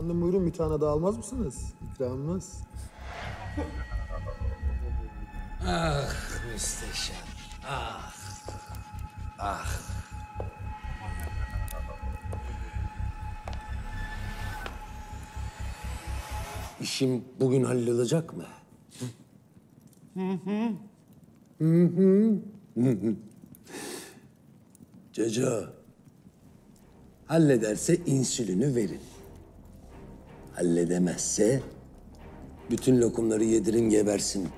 Efendim buyurun, bir tane daha almaz mısınız? İkramımız. Ah müsteşar, ah, ah. İşim bugün hallolacak mı? Caca, hallederse insülini verin. Halledemezse bütün lokumları yedirin gebersin.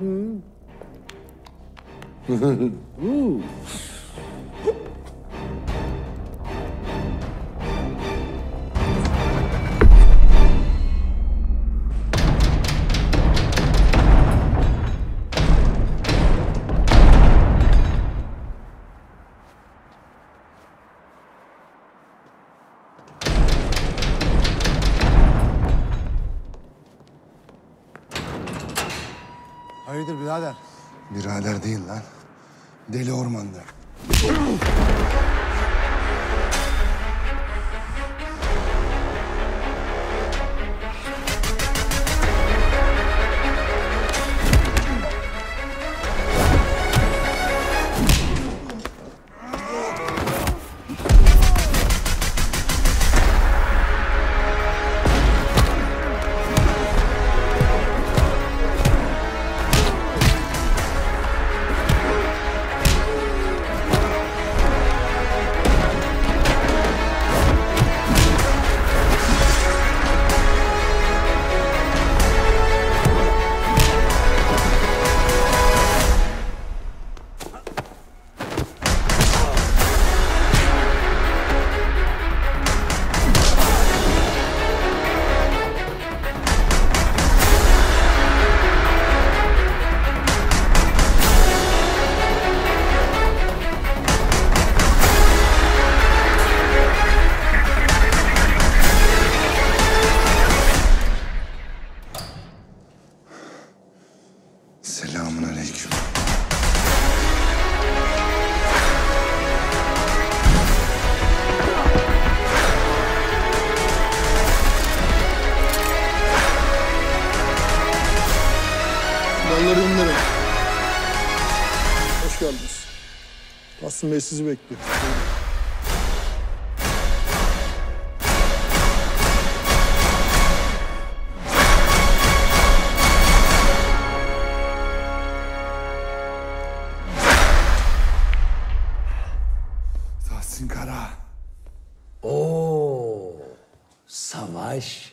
Hayırdır birader? Birader değil lan. Deli ormanda. Selamun aleyküm. Silahları indirin. Hoş geldiniz. Tahsin Bey sizi bekliyor. Buyurun. Tahsin Kara. Oo, savaş.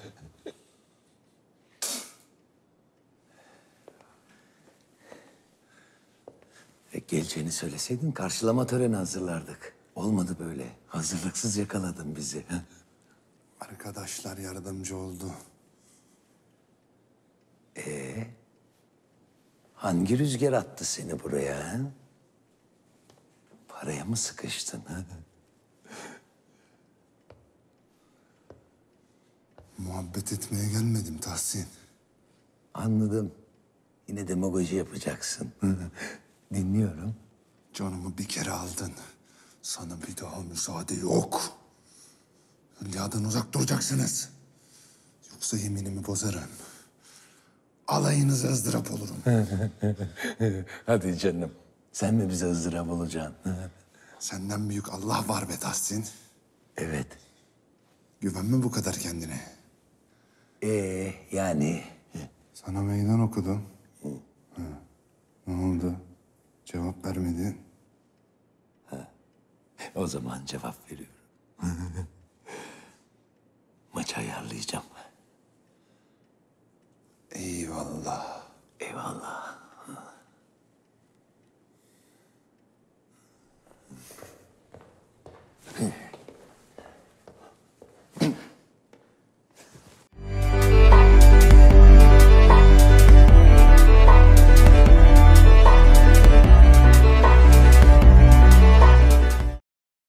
Geleceğini söyleseydin karşılama töreni hazırlardık. Olmadı böyle. Hazırlıksız yakaladın bizi. Arkadaşlar yardımcı oldu. Hangi rüzgar attı seni buraya? Ha? Paraya mı sıkıştın? Ha? Muhabbet etmeye gelmedim Tahsin. Anladım. Yine demagoji yapacaksın. Dinliyorum. Canımı bir kere aldın. Sana bir daha müsaade yok. Hülya'dan uzak duracaksınız. Yoksa yeminimi bozarım. Alayınıza ızdırap olurum. Hadi canım. Sen mi bize ızdırap olacaksın? Senden büyük Allah var be Tahsin. Evet. Güvenme bu kadar kendine. Yani Sana meydan okudum. Ha. Ne oldu? Cevap vermedin. o zaman cevap veriyorum. Maçı ayarlayacağım. Eyvallah. Eyvallah.